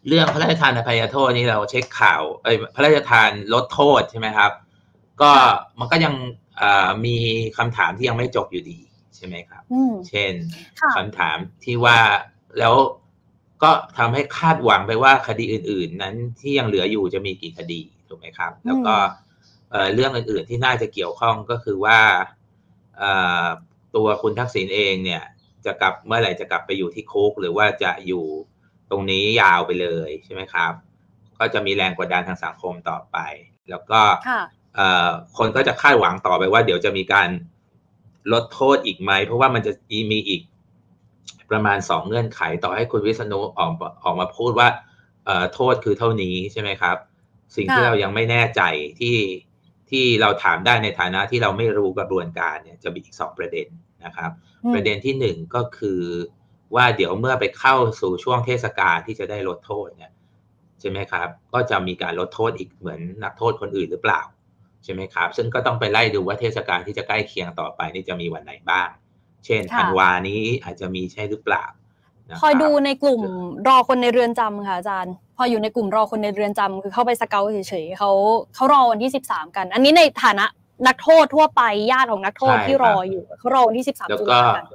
เรื่องพระราชทานอภัยโทษนี่เราเช็คข่าวพระราชทานลดโทษใช่ไหมครับก็มันก็ยังมีคำถามที่ยังไม่จบอยู่ดีใช่ไหมครับเช่นคำถามที่ว่าแล้วก็ทำให้คาดหวังไปว่าคดีอื่นๆนั้นที่ยังเหลืออยู่จะมีกี่คดีถูกไหมครับแล้วก็เรื่องอื่นๆที่น่าจะเกี่ยวข้องก็คือว่าตัวคุณทักษิณเองเนี่ยจะกลับเมื่อไหร่จะกลับไปอยู่ที่คุกหรือว่าจะอยู่ตรงนี้ยาวไปเลยใช่ไหมครับก็จะมีแรงกดดันทางสังคมต่อไปแล้วก็คนก็จะคาดหวังต่อไปว่าเดี๋ยวจะมีการลดโทษอีกไหมเพราะว่ามันจะมีอีกประมาณ2เงื่อนไขต่อให้คุณวิษณุออกมาพูดว่าโทษคือเท่านี้ใช่ไหมครับสิ่งที่เรายังไม่แน่ใจที่เราถามได้ในฐานะที่เราไม่รู้กระบวนการเนี่ยจะมีอีก2ประเด็นนะครับประเด็นที่1ก็คือว่าเดี๋ยวเมื่อไปเข้าสู่ช่วงเทศกาลที่จะได้ลดโทษเนี่ยใช่ไหมครับก็จะมีการลดโทษอีกเหมือนนักโทษคนอื่นหรือเปล่าใช่ไหมครับซึ่งก็ต้องไปไล่ดูว่าเทศกาลที่จะใกล้เคียงต่อไปนี่จะมีวันไหนบ้างเช่นธันวานี้อาจจะมีใช่หรือเปล่าพอดูในกลุ่มรอคนในเรือนจำค่ะอาจารย์พออยู่ในกลุ่มรอคนในเรือนจำคือเข้าไปสเกาต์เฉยๆเขารอวันที่13กันอันนี้ในฐานะนักโทษทั่วไปญาติของนักโทษที่รออยู่เขารอวันที่13ตุลากัน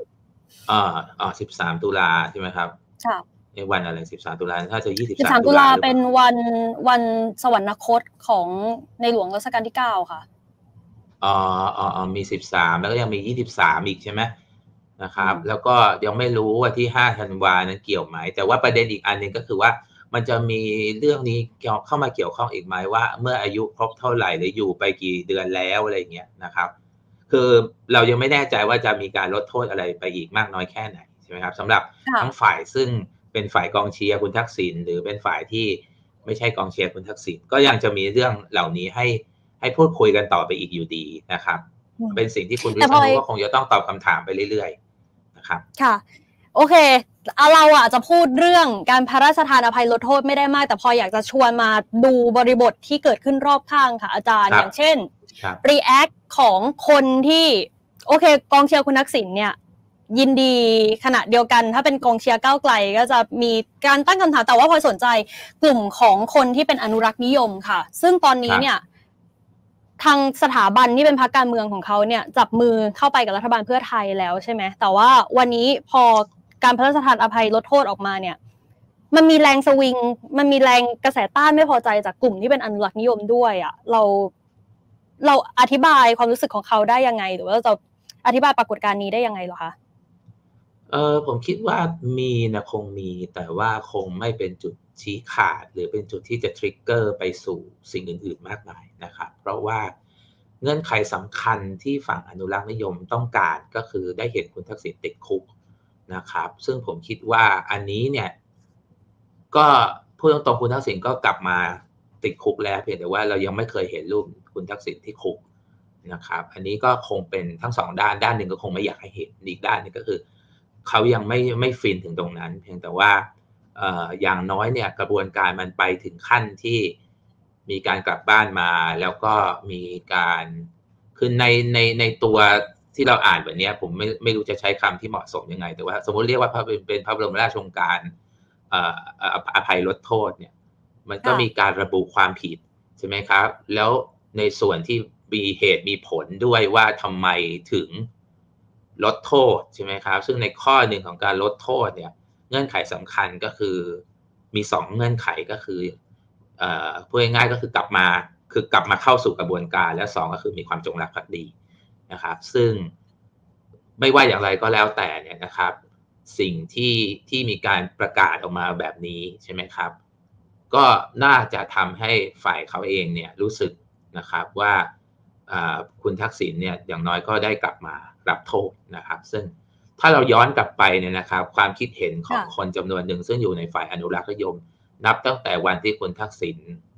13ตุลาใช่ไหมครับค่ะในวันอะไร13ตุลาถ้าจะ 23ตุลาเป็นวันสวรรคตของในหลวงรัชกาลที่9ค่ะมี13แล้วก็ยังมี23อีกใช่ไหมนะครับแล้วก็ยังไม่รู้ว่าที่5ธันวานั้นเกี่ยวไหมแต่ว่าประเด็นอีกอันนึงก็คือว่ามันจะมีเรื่องนี้เข้ามาเกี่ยวข้องอีกไหมว่าเมื่ออายุครบเท่าไหร่หรืออยู่ไปกี่เดือนแล้วอะไรเงี้ยนะครับคือเรายังไม่แน่ใจว่าจะมีการลดโทษอะไรไปอีกมากน้อยแค่ไหนใช่ไหมครับสำหรับทั้งฝ่ายซึ่งเป็นฝ่ายกองเชียร์คุณทักษิณหรือเป็นฝ่ายที่ไม่ใช่กองเชียร์คุณทักษิณก็ยังจะมีเรื่องเหล่านี้ให้พูดคุยกันต่อไปอีกอยู่ดีนะครับเป็นสิ่งที่คุณวิษณุก็คงจะต้องตอบคำถามไปเรื่อยๆนะครับค่ะโอเคเราจะพูดเรื่องการพระราชทานอภัยลดโทษไม่ได้มากแต่พออยากจะชวนมาดูบริบทที่เกิดขึ้นรอบข้างค่ะอาจารย์อย่างเช่นreact ของคนที่โอเคกองเชียร์คุณทักษิณเนี่ยยินดีขณะเดียวกันถ้าเป็นกองเชียร์ก้าวไกลก็จะมีการตั้งคำถามแต่ว่าพอสนใจกลุ่มของคนที่เป็นอนุรักษ์นิยมค่ะซึ่งตอนนี้เนี่ยทางสถาบันที่เป็นพรรคการเมืองของเขาเนี่ยจับมือเข้าไปกับรัฐบาลเพื่อไทยแล้วใช่ไหมแต่ว่าวันนี้พอการพระราชทานอภัยลดโทษออกมาเนี่ยมันมีแรงสวิงมันมีแรงกระแสต้านไม่พอใจจากกลุ่มที่เป็นอนุรักษ์นิยมด้วยเราอธิบายความรู้สึกของเขาได้ยังไงหรือว่าจะอธิบายปรากฏการณ์นี้ได้ยังไงเหรอคะผมคิดว่ามีนะคงมีแต่ว่าคงไม่เป็นจุดชี้ขาดหรือเป็นจุดที่จะทริกเกอร์ไปสู่สิ่งอื่นๆมากมายนะครับเพราะว่าเงื่อนไขสำคัญที่ฝั่งอนุรักษ์นิยมต้องการก็คือได้เห็นคุณทักษิณติดคุกนะครับซึ่งผมคิดว่าอันนี้เนี่ยก็พูดตรงๆคุณทักษิณก็กลับมาติดคุกแล้วเพียงแต่ว่าเรายังไม่เคยเห็นรูปคุณทักษิณที่คุกนะครับอันนี้ก็คงเป็นทั้งสองด้านหนึ่งก็คงไม่อยากให้เห็นอีกด้านนึงก็คือเขายังไม่ฟินถึงตรงนั้นเพียงแต่ว่าอย่างน้อยเนี่ยกระบวนการมันไปถึงขั้นที่มีการกลับบ้านมาแล้วก็มีการคือในตัวที่เราอ่านแบบนี้ผมไม่รู้จะใช้คำที่เหมาะสมยังไงแต่ว่าสมมติเรียกว่าเป็นพระบรมราชโองการอภัยลดโทษเนี่ยมันก็มีการระบุความผิดใช่ไหมครับแล้วในส่วนที่มีเหตุมีผลด้วยว่าทำไมถึงลดโทษใช่ไหมครับซึ่งในข้อหนึ่งของการลดโทษเนี่ยเงื่อนไขสำคัญก็คือมี2เงื่อนไขก็คือพูดง่ายๆก็คือกลับมาเข้าสู่กระบวนการและ2ก็คือมีความจงรักภักดีนะครับซึ่งไม่ว่าอย่างไรก็แล้วแต่เนี่ยนะครับสิ่งที่มีการประกาศออกมาแบบนี้ใช่ไหมครับก็น่าจะทำให้ฝ่ายเขาเองเนี่ยรู้สึกนะครับว่าคุณทักษิณเนี่ยอย่างน้อยก็ได้กลับมารับโทษนะครับซึ่งถ้าเราย้อนกลับไปเนี่ยนะครับความคิดเห็นของคนจำนวนหนึ่งซึ่งอยู่ในฝ่ายอนุรักษ์นิยมนับตั้งแต่วันที่คุณทักษิณ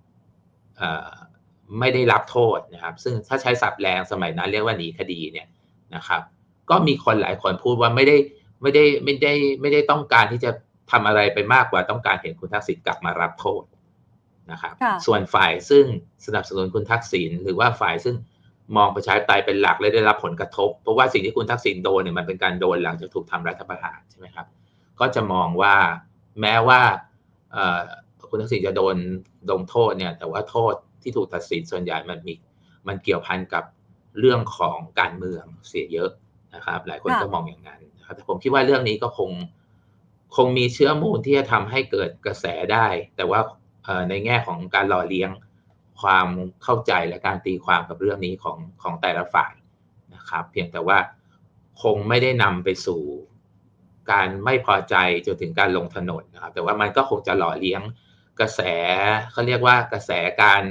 ไม่ได้รับโทษนะครับซึ่งถ้าใช้ศัพท์แรงสมัยนั้นเรียกว่าหนีคดีเนี่ยนะครับก็มีคนหลายคนพูดว่าไม่ได้ต้องการที่จะทำอะไรไปมากกว่าต้องการเห็นคุณทักษิณกลับมารับโทษนะครับส่วนฝ่ายซึ่งสนับสนุนคุณทักษิณหรือว่าฝ่ายซึ่งมองประชาธิปไตยเป็นหลักและได้รับผลกระทบเพราะว่าสิ่งที่คุณทักษิณโดนเนี่ยมันเป็นการโดนหลังจากถูกทำรัฐประหารใช่ไหมครับก็จะมองว่าแม้ว่าคุณทักษิณจะโดนลงโทษเนี่ยแต่ว่าโทษที่ถูกตัดสินส่วนใหญ่มันเกี่ยวพันกับเรื่องของการเมืองเสียเยอะนะครับหลายคนก็มองอย่างนั้นนะครับแต่ผมคิดว่าเรื่องนี้ก็คงมีเชื้อมูลที่จะทำให้เกิดกระแสได้แต่ว่าในแง่ของการหล่อเลี้ยงความเข้าใจและการตีความกับเรื่องนี้ของแต่ละฝ่ายนะครับเพียงแต่ว่าคงไม่ได้นำไปสู่การไม่พอใจจนถึงการลงถนนนะครับแต่ว่ามันก็คงจะหล่อเลี้ยงกระแสเขาเรียกว่ากระแสการ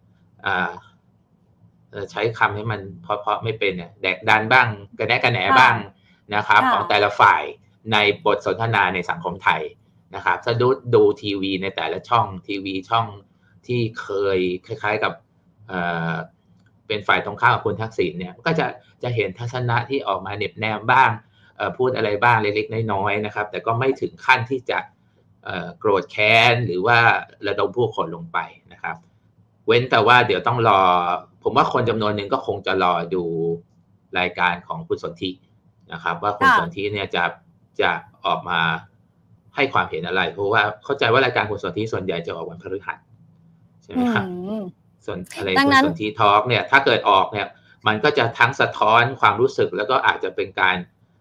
ใช้คำให้มันเพราะไม่เป็นเนี่ยแดกดันบ้างกระแนะกระแหนบ้างนะครับของแต่ละฝ่ายในบทสนทนาในสังคมไทยนะครับถ้าดูทีวีในแต่ละช่องทีวีช่องที่เคยคล้ายๆกับเป็นฝ่ายตรงข้ามกับคุณทักษิณเนี่ยก็จะเห็นทัศนะที่ออกมาเน็บแนมบ้างพูดอะไรบ้างเล็กๆน้อยๆนะครับแต่ก็ไม่ถึงขั้นที่จะโกรธแค้นหรือว่าระดมผู้คนลงไปนะครับเว้นแต่ว่าเดี๋ยวต้องรอผมว่าคนจำนวนหนึ่งก็คงจะรอดูรายการของคุณสนธินะครับว่าคุณสนธิเนี่ยจะออกมาให้ความเห็นอะไรเพราะว่าเข้าใจว่ารายการคุณสนธิส่วนใหญ่จะออกวันพฤหัสใช่ไหมครับส่วนอะไรคุณสนธิทอล์กเนี่ยถ้าเกิดออกเนี่ยมันก็จะทั้งสะท้อนความรู้สึกแล้วก็อาจจะเป็นการ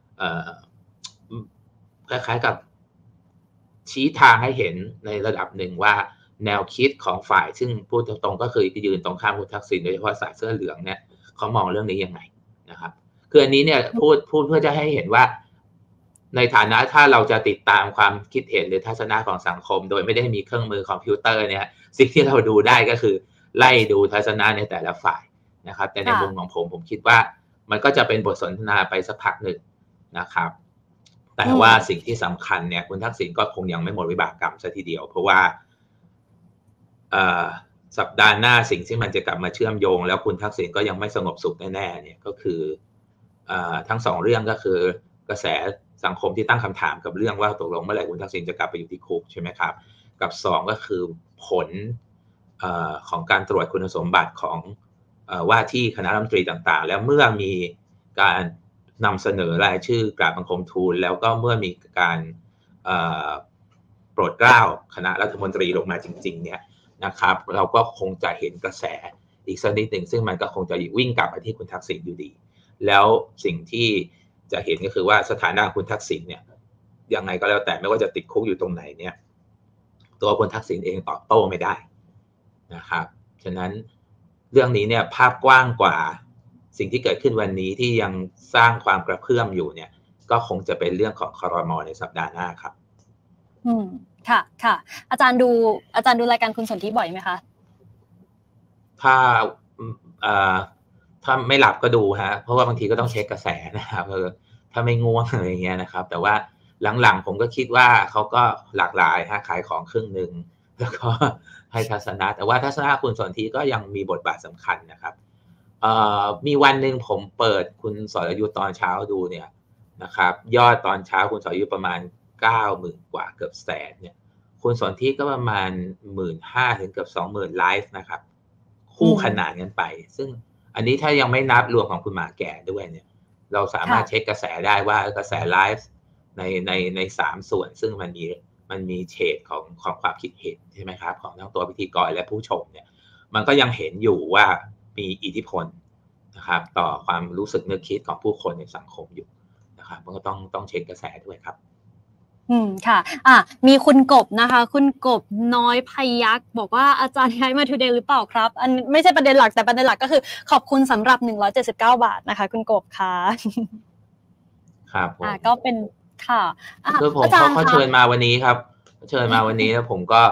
คล้ายๆกับชี้ทางให้เห็นในระดับหนึ่งว่าแนวคิดของฝ่ายซึ่งพูดตรงๆก็คือยืนตรงข้ามคุณทักษิณโดยเฉพาะสายเสื้อเหลืองเนี่ยเขามองเรื่องนี้ยังไงนะครับคืออันนี้เนี่ยพูดเพื่อจะให้เห็นว่าในฐานะถ้าเราจะติดตามความคิดเห็นหรือทัศนะของสังคมโดยไม่ได้มีเครื่องมือคอมพิวเตอร์เนี่ยสิ่งที่เราดูได้ก็คือไล่ดูทัศนะในแต่ละฝ่ายนะครับแต่ในมุมของผมคิดว่ามันก็จะเป็นบทสนทนาไปสักพักหนึ่งนะครับแต่ว่าสิ่งที่สำคัญเนี่ยคุณทักษิณก็คงยังไม่หมดวิบากกรรมซะทีเดียวเพราะว่าสัปดาห์หน้าสิ่งที่มันจะกลับมาเชื่อมโยงแล้วคุณทักษิณก็ยังไม่สงบสุขแน่ๆเนี่ยก็คือทั้งสองเรื่องก็คือกระแสสังคมที่ตั้งคำถามกับเรื่องว่าตกลงเมื่อไหร่คุณทักษิณจะกลับไปอยู่ที่คุกใช่ไหมครับกับ2ก็คือผลของการตรวจคุณสมบัติของว่าที่คณะรัฐมนตรีต่างๆแล้วเมื่อมีการนำเสนอรายชื่อกราบบังคมทูลแล้วก็เมื่อมีการโปรดเกล้าคณะรัฐมนตรีลงมาจริงๆเนี่ยนะครับเราก็คงจะเห็นกระแสอีกสักนิดหนึ่งซึ่งมันก็คงจะวิ่งกลับมาที่คุณทักษิณอยู่ดีแล้วสิ่งที่จะเห็นก็คือว่าสถานะคุณทักษิณเนี่ยยังไงก็แล้วแต่ไม่ว่าจะติดคุกอยู่ตรงไหนเนี่ยตัวคุณทักษิณเองตอบโต้ไม่ได้นะครับฉะนั้นเรื่องนี้เนี่ยภาพกว้างกว่าสิ่งที่เกิดขึ้นวันนี้ที่ยังสร้างความกระเพื่อมอยู่เนี่ยก็คงจะเป็นเรื่องของครม.ในสัปดาห์หน้าครับค่ะค่ะอาจารย์ดูรายการคุณสนธิบ่อยไหมคะถ้าไม่หลับก็ดูฮะเพราะว่าบางทีก็ต้องเช็คกระแสนะครับถ้าไม่ง่วงอะไรอย่างเงี้ยนะครับแต่ว่าหลังๆผมก็คิดว่าเขาก็หลากหลายฮะขายของครึ่งนึงแล้วก็ให้ทัศนะแต่ว่าทัศนะคุณสนธิก็ยังมีบทบาทสำคัญนะครับมีวันหนึ่งผมเปิดคุณสรยุทธตอนเช้าดูเนี่ยนะครับยอดตอนเช้าคุณสรยุทธประมาณ 90,000 กว่าเกือบแสนเนี่ยคุณสนธิก็ประมาณ 15,000 ถึงเกือบ 20,000 ไลฟ์นะครับคู่ขนานกันไปซึ่งอันนี้ถ้ายังไม่นับรวมของคุณหมาแก่ด้วยเนี่ยเราสามารถเช็คกระแสได้ว่ากระแสไลฟ์ใน3ส่วนซึ่งมันมีเฉดของความคิดเห็นใช่ไหมครับของทั้งตัวพิธีกรและผู้ชมเนี่ยมันก็ยังเห็นอยู่ว่ามีอิทธิพลนะครับต่อความรู้สึกนึกคิดของผู้คนในสังคมอยู่นะครับมันก็ต้องเช็คกระแสด้วยครับค่ะมีคุณกบนะคะคุณกบน้อยพยัคฆ์บอกว่าอาจารย์ย้ายมา Today หรือเปล่าครับอันไม่ใช่ประเด็นหลักแต่ประเด็นหลักก็คือขอบคุณสำหรับ179 บาทนะคะคุณกบค่ะครับผมก็เป็นค่ะคือผมเขาเชิญมาวันนี้ครับเชิญมาวันนี้แล้วผมก็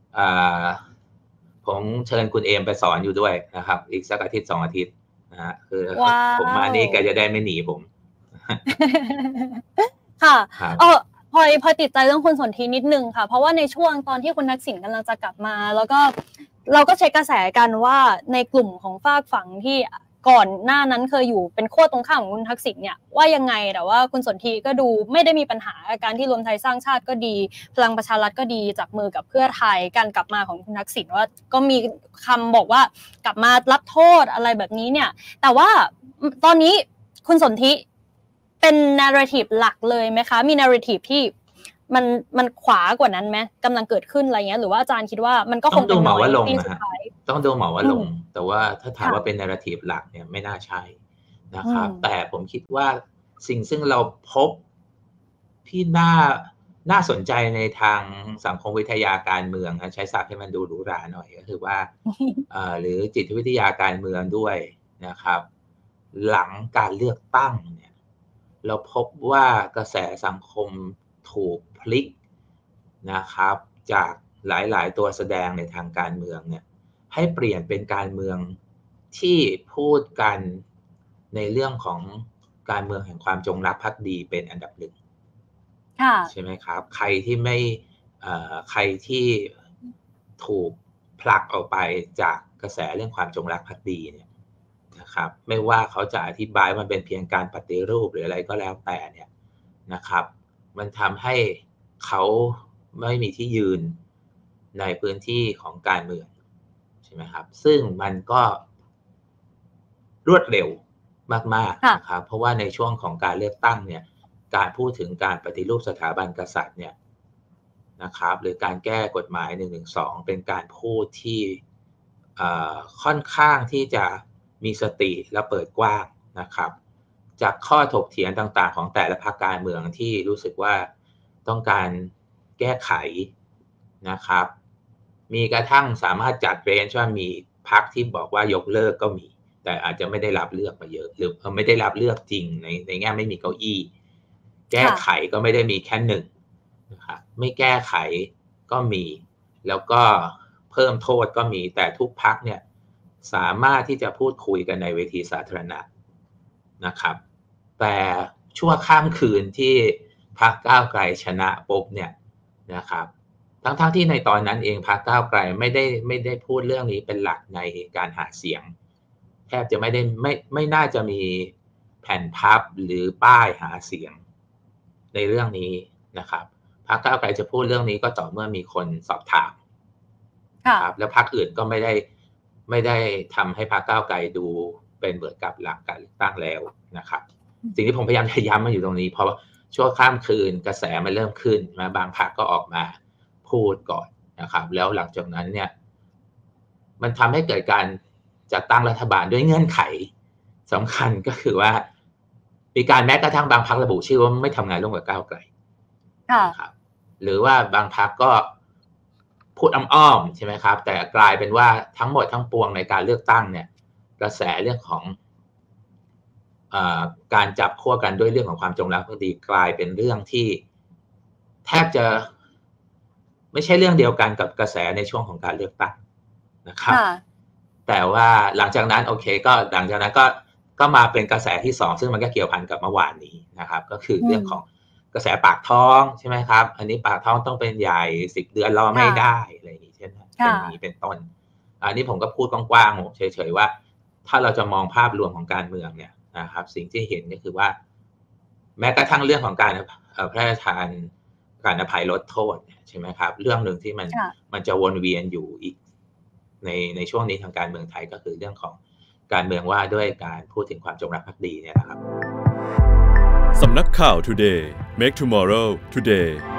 ผมเชิญคุณเอมไปสอนอยู่ด้วยนะครับอีกสักอาทิตย์2 อาทิตย์นะฮะคือผมมานี่แกจะได้ไม่หนีผมค่ะพอติดใจเรื่องคุณสนธินิดนึงค่ะเพราะว่าในช่วงตอนที่คุณทักษิณกำลังจะกลับมาแล้วก็เราก็เช็คกระแสกันว่าในกลุ่มของฝากฝั่งที่ก่อนหน้านั้นเคยอยู่เป็นขั้วตรงข้ามของคุณทักษิณเนี่ยว่ายังไงแต่ว่าคุณสนธิก็ดูไม่ได้มีปัญหาการที่รวมไทยสร้างชาติก็ดีพลังประชารัฐก็ดีจับมือกับเพื่อไทยการกลับมาของคุณทักษิณว่าก็มีคำบอกว่ากลับมารับโทษอะไรแบบนี้เนี่ยแต่ว่าตอนนี้คุณสนธิเป็น narrative หลักเลยไหมคะมี narrative ที่มันขวากว่านั้นไหมกำลังเกิดขึ้นอะไรเงี้ยหรือว่าอาจารย์คิดว่ามันก็คงต้องดูหมอว่าลงที่นะฮะต้องดูหมอว่าลงแต่ว่าถ้าถามว่าเป็น narrative หลักเนี่ยไม่น่าใช่นะครับแต่ผมคิดว่าสิ่งซึ่งเราพบที่น่าสนใจในทางสังคมวิทยาการเมืองใช้ศัพท์ให้มันดูหรูหราหน่อยก็คือว่าหรือจิตวิทยาการเมืองด้วยนะครับหลังการเลือกตั้งเนี่ยเราพบว่ากระแสสังคมถูกพลิกนะครับจากหลายๆตัวแสดงในทางการเมืองเนี่ยให้เปลี่ยนเป็นการเมืองที่พูดกันในเรื่องของการเมืองแห่งความจงรักภักดีเป็นอันดับหนึ่งใช่ไหมครับใครที่ถูกผลักออกไปจากกระแสเรื่องความจงรักภักดีเนี่ยนะครับไม่ว่าเขาจะอธิบายมันเป็นเพียงการปฏิรูปหรืออะไรก็แล้วแต่เนี่ยนะครับมันทำให้เขาไม่มีที่ยืนในพื้นที่ของการเมืองใช่ไหมครับซึ่งมันก็รวดเร็วมากๆนะครับเพราะว่าในช่วงของการเลือกตั้งเนี่ยการพูดถึงการปฏิรูปสถาบันกษัตริย์เนี่ยนะครับหรือการแก้กฎหมาย112เป็นการพูดที่ค่อนข้างที่จะมีสติและเปิดกว้างนะครับจากข้อถกเถียงต่างๆของแต่ละพรรคการเมืองที่รู้สึกว่าต้องการแก้ไขนะครับมีกระทั่งสามารถจัดเรนจ์ว่ามีพรรคที่บอกว่ายกเลิกก็มีแต่อาจจะไม่ได้รับเลือกมาเยอะหรือไม่ได้รับเลือกจริงในแง่ไม่มีเก้าอี้แก้ไขก็ไม่ได้มีแค่หนึ่งนะครับไม่แก้ไขก็มีแล้วก็เพิ่มโทษก็มีแต่ทุกพรรคเนี่ยสามารถที่จะพูดคุยกันในเวทีสาธารณะนะครับแต่ชั่วข้ามคืนที่พรรคก้าวไกลชนะปุ๊บเนี่ยนะครับทั้งที่ในตอนนั้นเองพรรคก้าวไกลไม่ได้พูดเรื่องนี้เป็นหลักในการหาเสียงแทบจะไม่น่าจะมีแผ่นพับหรือป้ายหาเสียงในเรื่องนี้นะครับพรรคก้าวไกลจะพูดเรื่องนี้ก็ต่อเมื่อมีคนสอบถามครับแล้วพรรคอื่นก็ไม่ได้ทำให้พรรคก้าวไกลดูเป็นเหมือนกับหลักการเลือกตั้งแล้วนะครับสิ่งที่ผมพยายามจะย้ำมาอยู่ตรงนี้เพราะชั่วข้ามคืนกระแสมันเริ่มขึ้นมาบางพรรคก็ออกมาพูดก่อนนะครับแล้วหลังจากนั้นเนี่ยมันทำให้เกิดการจัดตั้งรัฐบาลด้วยเงื่อนไขสำคัญก็คือว่ามีการแม้กระทั่งบางพรรคระบุชื่อว่าไม่ทำงานร่วมกับก้าวไกลครับหรือว่าบางพรรคก็พูดอ้อมๆใช่ไหมครับแต่กลายเป็นว่าทั้งหมดทั้งปวงในการเลือกตั้งเนี่ยกระแสเรื่องของการจับขั้วกันด้วยเรื่องของความจงรักภักดีกลายเป็นเรื่องที่แทบจะไม่ใช่เรื่องเดียวกันกับกระแสในช่วงของการเลือกตั้งนะครับแต่ว่าหลังจากนั้นโอเคก็หลังจากนั้นก็มาเป็นกระแสที่2ซึ่งมันก็เกี่ยวพันกับเมื่อวานนี้นะครับก็คือเรื่องของกระแสปากท้องใช่ไหมครับอันนี้ปากท้องต้องเป็นใหญ่10 เดือนรอไม่ได้อะไรอย่างนี้ใช่ไหมเป็นต้นอันนี้ผมก็พูดกว้างๆเฉยๆว่าถ้าเราจะมองภาพรวมของการเมืองเนี่ยนะครับสิ่งที่เห็นก็คือว่าแม้กระทั่งเรื่องของการพระราชทานการอภัยลดโทษใช่ไหมครับเรื่องหนึ่งที่มันจะวนเวียนอยู่อีกในช่วงนี้ทางการเมืองไทยก็คือเรื่องของการเมืองว่าด้วยการพูดถึงความจงรักภักดีเนี่ยนะครับสำนักข่าว Today Make Tomorrow Today